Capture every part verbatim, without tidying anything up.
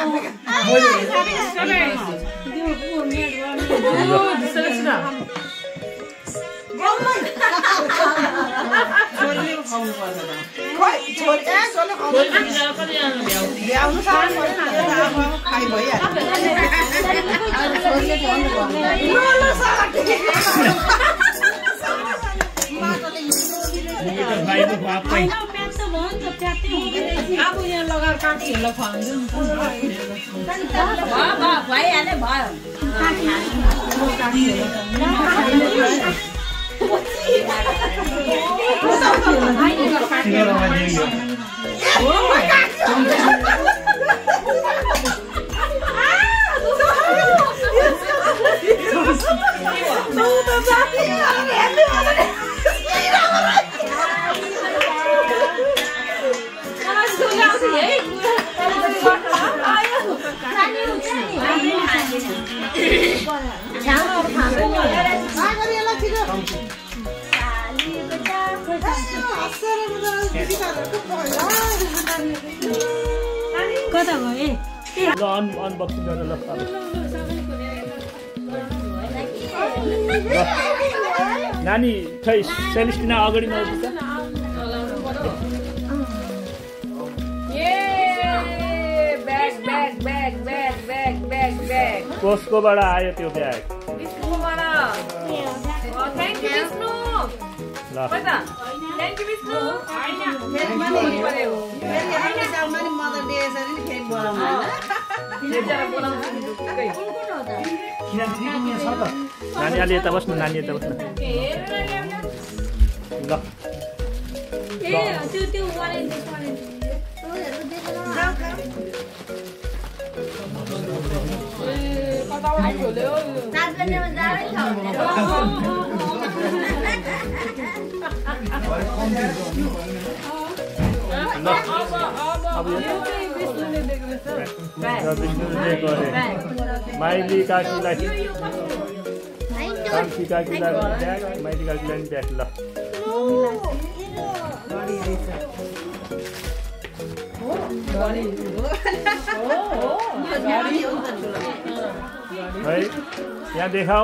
अब यहाँ लगाएर काकीहरूलाई खुवाउँछु भइहाल्यो भयो कता गए अनबक्सिङ गरेर ल नानी खै सेलिस्टिना अगाडि नआउँछ कोस्कोबाट आयो त्यो ब्याग नानी अलि यता बस्नु नानी यता बस्नु ल माइली काकीलाई कान्छी काकीलाई ब्याग माइली काकीलाई ब्याग ल है यहाँ देखाऊ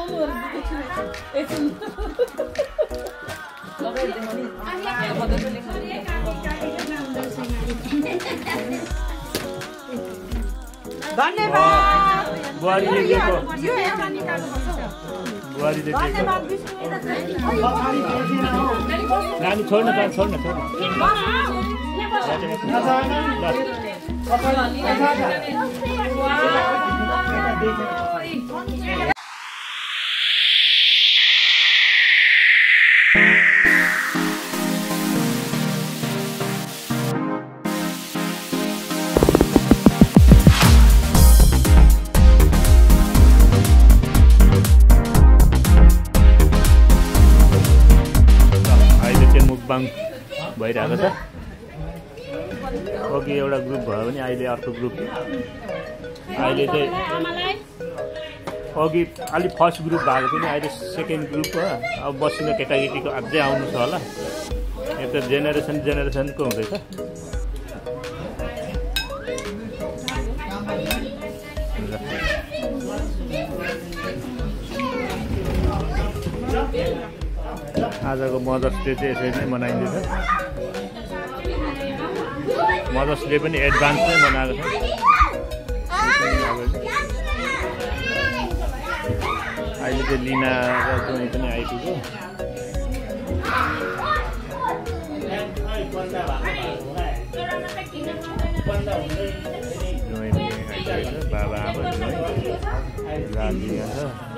धन्यवाद बुहारीले दिएको बुहारीले दिएको नानी छोड्न त छोड्न छोड्न भइरहेको छ अघि एउटा ग्रुप भयो भने अहिले अर्को ग्रुप अहिले चाहिँ अघि अलिक फर्स्ट ग्रुप भएको थियो नि अहिले सेकेन्ड ग्रुप हो अब बसिने केटाकेटीको अझै आउनु छ होला यता जेनेरेसन जेनेरेसनको हुँदैछ आजको मदर्स डे चाहिँ यसरी नै मनाइँदैछ मदर्स डे पनि एडभान्समै मनाएको छ अहिले चाहिँ लिना र जोइ पनि आइपुग्यो जोइ पनि आइपुग्यो बाबा आमा जोइ राजी छ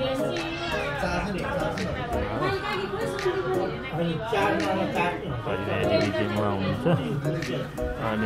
विजयमा हुनुहुन्छ अनि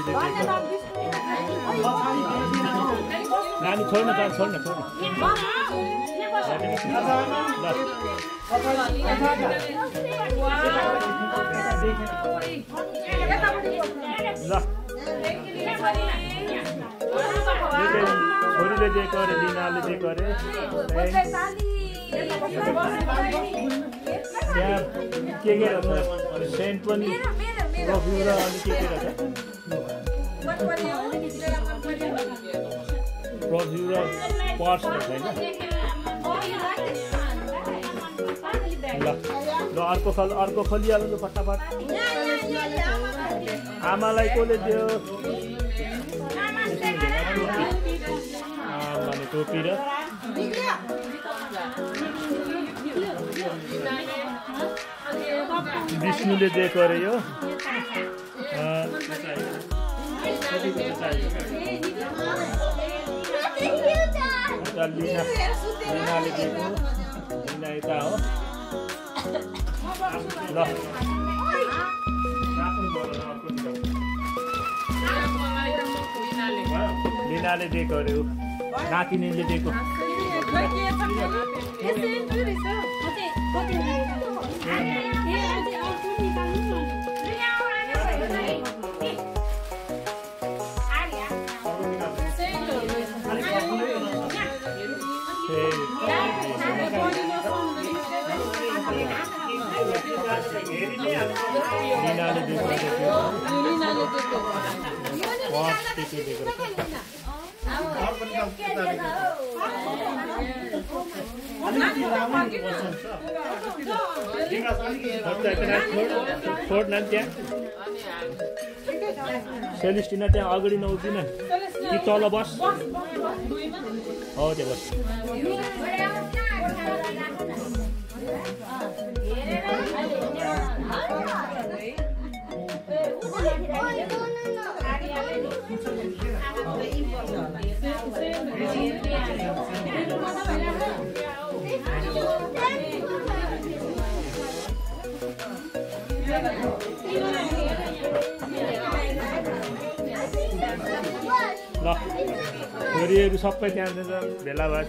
नानीले दिएको नानी छोड्न त छोड्न छोड्न ल छोरीले दिएको अरे लिनाले दिएको अरे त्यहाँ के के रहेछ सेन्ट पनि रफ्यू र अनि के के रहेछ रफ्यू र पर्स रहेछ होइन ल ल अर्को खल अर्को खोलिहाल्नु ल फटाफट आमालाई कसले दियो आमाले टोपी र विष्णुले दिएको अरे यो लिना लिनाले दिएको लिना यता हो ल लिनाले दिएको अरे नातिनीले दिएको लिनाले दिएको छोड न त्यहाँ सेलिस्टिना त्यहाँ अगाडि नउभिन कि तल बस हो त्यो बस ल छोरीहरू सबै त्यहाँ भेला भएछ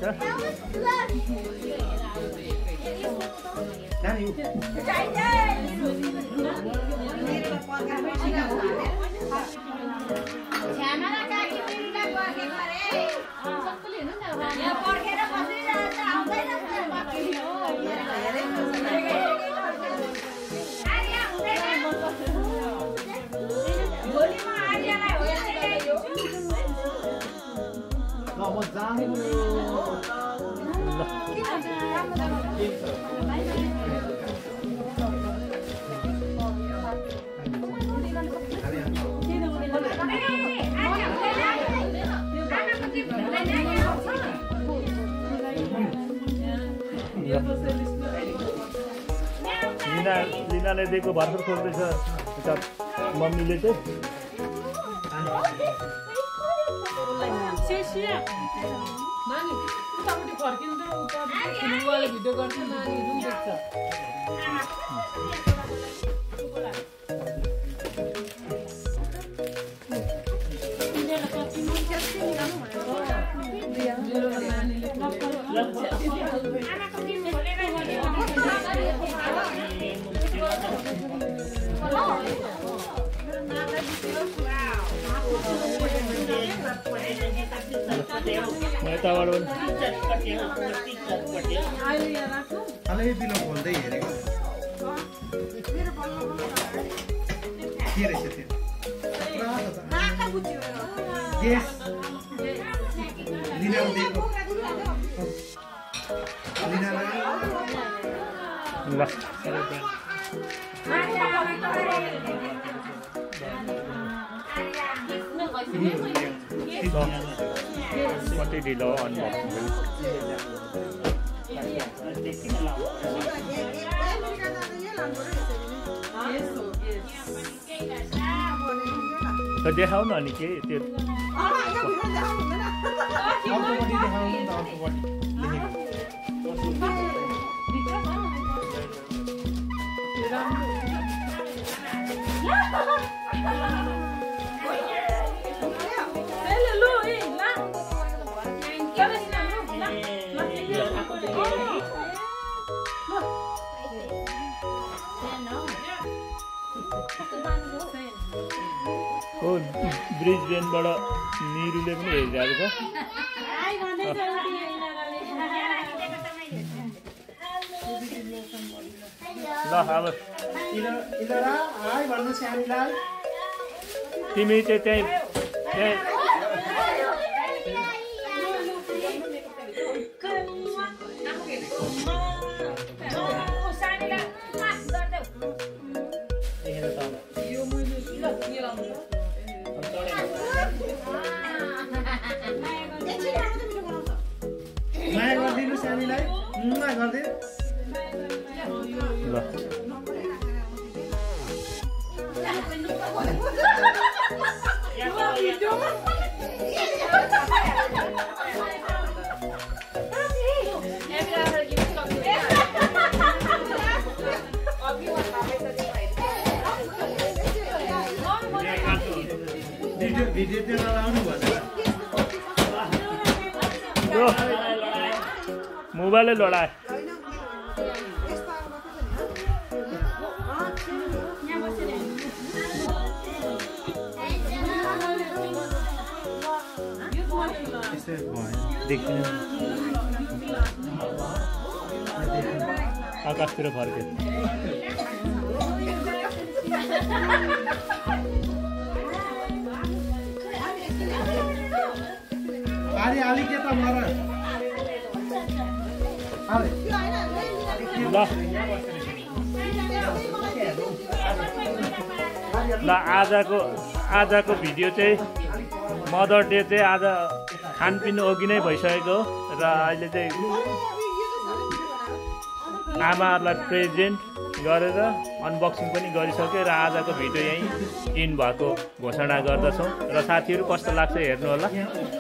लिना लिनाले दिएको भर्खर खोल्दैछ यता मम्मीले चाहिँ नानी उतापट्टि फर्किन्छ उता बुवाले भिडियो गर्छ नानी रुम देख्छ यताबाट अलि बिलो खोल्दै हेरेको के रहेछ त्यो गेस लिना दिएको लिनालाई कति ढिलो अनबक्सिङ त देखाउ न अनि के त्यो ओ ब्रिजबेनबाट निरुले पनि हेरिरहेको छ ल अब तिमी चाहिँ त्यहीँ त्यहीँ माया गरिदिनु सानीलाई माया गरिदिनु ल भिडियो त्यो नलाउनु भनेर मोबाइलै लडाए आकाशतिर फर्के अरे अलि के त मर अरे ल ल आजको आजको भिडियो चाहिँ मदर डे चाहिँ आज खानपिन अघि नै भइसकेको र अहिले चाहिँ आमाहरूलाई प्रेजेन्ट गरेर अनबक्सिङ पनि गरिसक्यो र आजको भिडियो यहीँ इन भएको घोषणा गर्दछौँ र साथीहरू कस्तो लाग्छ हेर्नु होला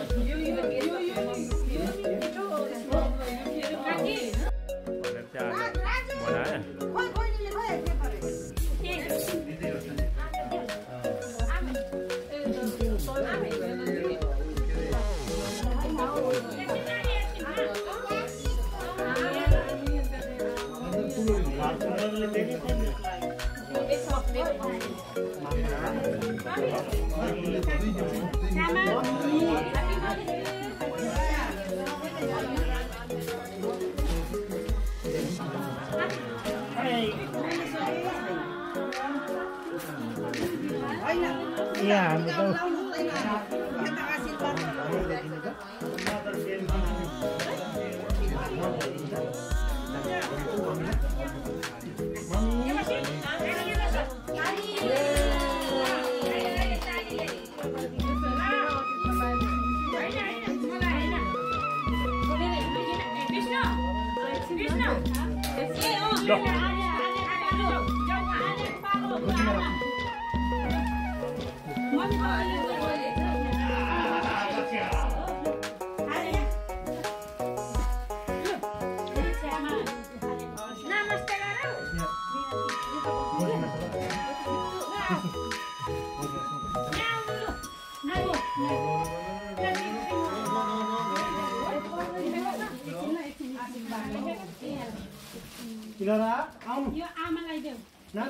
यो आमालाई देऊ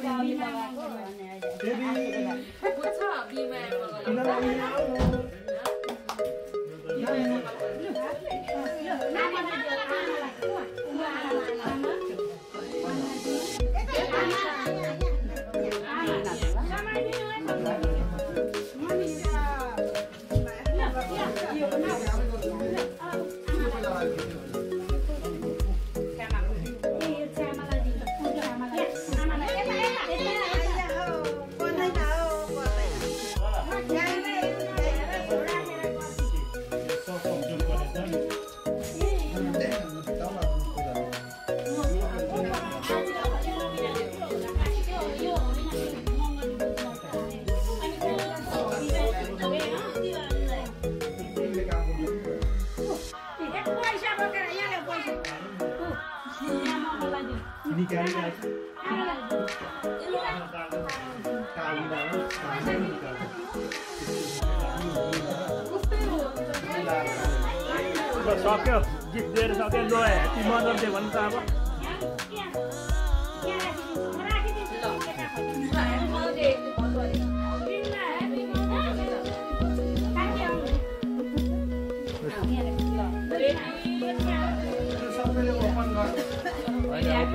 सक्यो गिफ्ट दिएर सक्यो लो ह्याप्पी मदर डे भन्नु त अब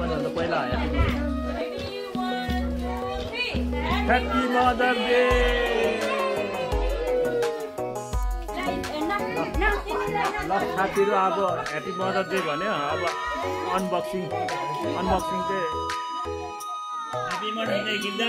पनि भन्दा पहिला ह्याप्पी मदर डे। ल साथीहरू अब ह्याप्पी मदर डे भन्यो। अब अनबक्सिङ अनबक्सिङ चाहिँ ह्याप्पी मदर डे गीत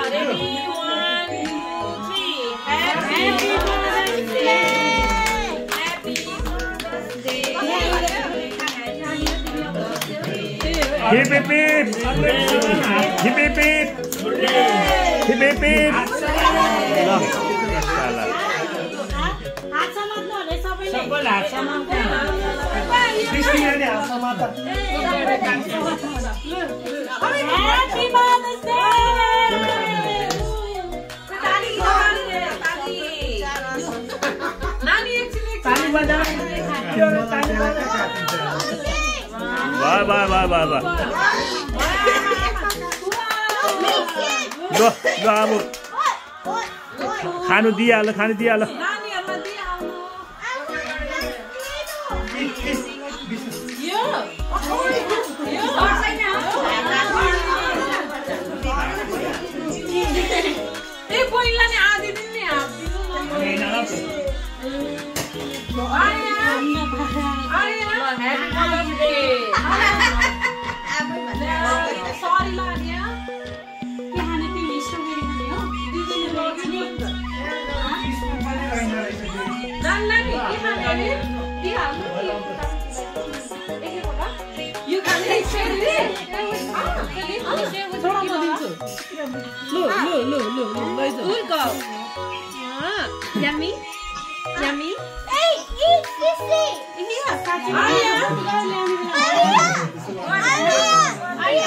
Hip hip hip! Hip hip hip! Hip hip hip! ल साला हात समात्नु होला सबैले सबैले हात समात्नु क्रिस्टियाले हात समात ह्याप्पी मदर्स डे ताली ताली नानी एकछिन ताली बजा यो ताली बजा वाह वाह वाह वाह वाह ल ल अब खानु दिइहाल खानु दिइहाल Yummy? Yummy? Hey, eat this thing! Here, Arya! Arya!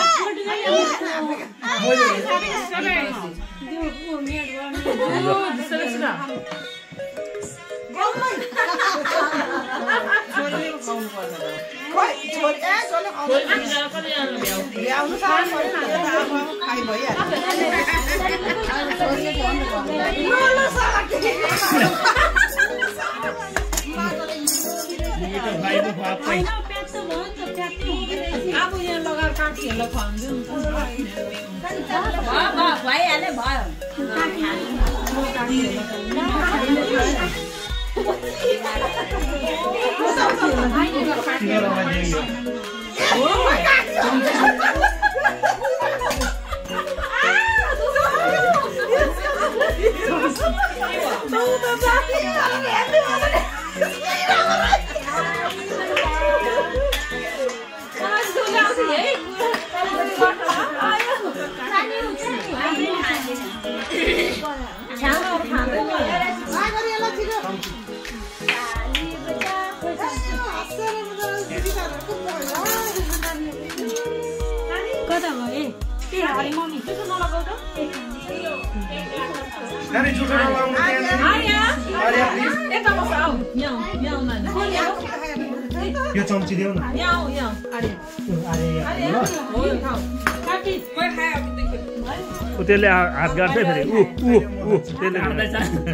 Dari juta orang Arya, Arya please. Eh kamu tahu? Yang, yang mana? यो चम्ची देऊ न Yang, yang. Arya. अरे Arya. Oh, yang tahu. Kaki, kau hai aku tengok. ऊ त्यसले हात गाड्छ फेरि ऊ ऊ ऊ त्यसले गर्दैछ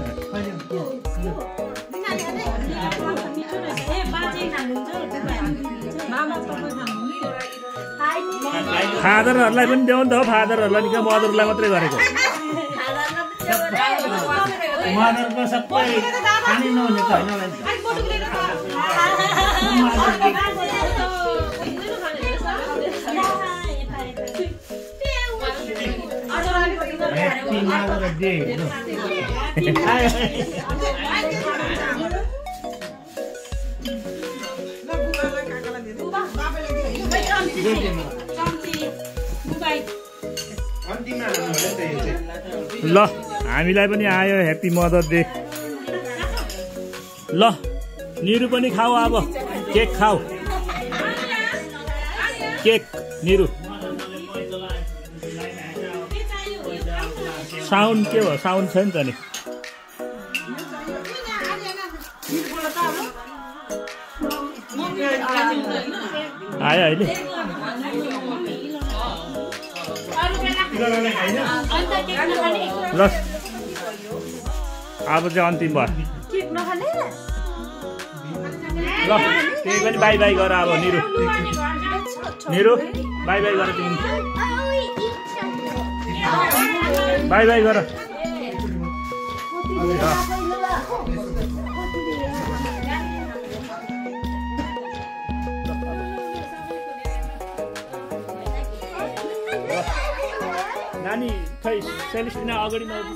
फादरहरूलाई पनि देऊ नि त हो फादरहरूलाई नि क्या मदरलाई मात्रै गरेको मदरको सबै खानी नहुने त हैन होला ह्याप्पी मदर डे ल हामीलाई पनि आयो ह्याप्पी मदर डे ल निरु पनि खाऊ अब केक खाऊ केक निरु साउन्ड के हो साउन्ड छ नि त नि आयो अहिले ल अब चाहिँ अन्तिम भयो ल त्यही पनि बाई बाई गर अब निरु निरु बाई बाई गर तिमी बाई बाई गर नानी खै सेलिस्टिना अगाडि नआउँछ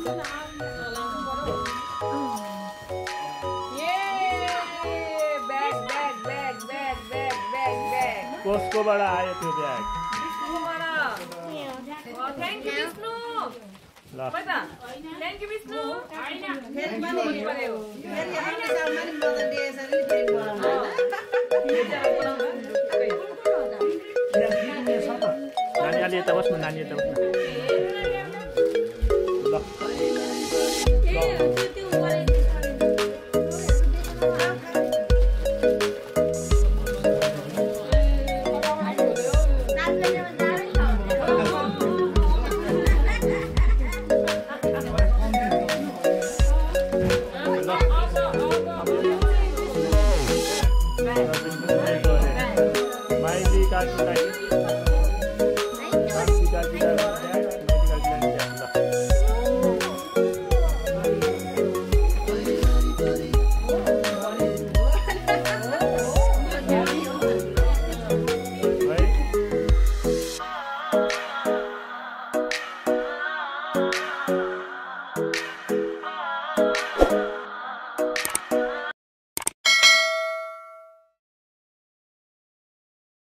कसकोबाट आयो त्यो ब्याग थ्याङ्क यू विष्णु ल थ्याङ्क यू विष्णु नानी अलि यता बस्नु नानी यता बस्नु ल Bye.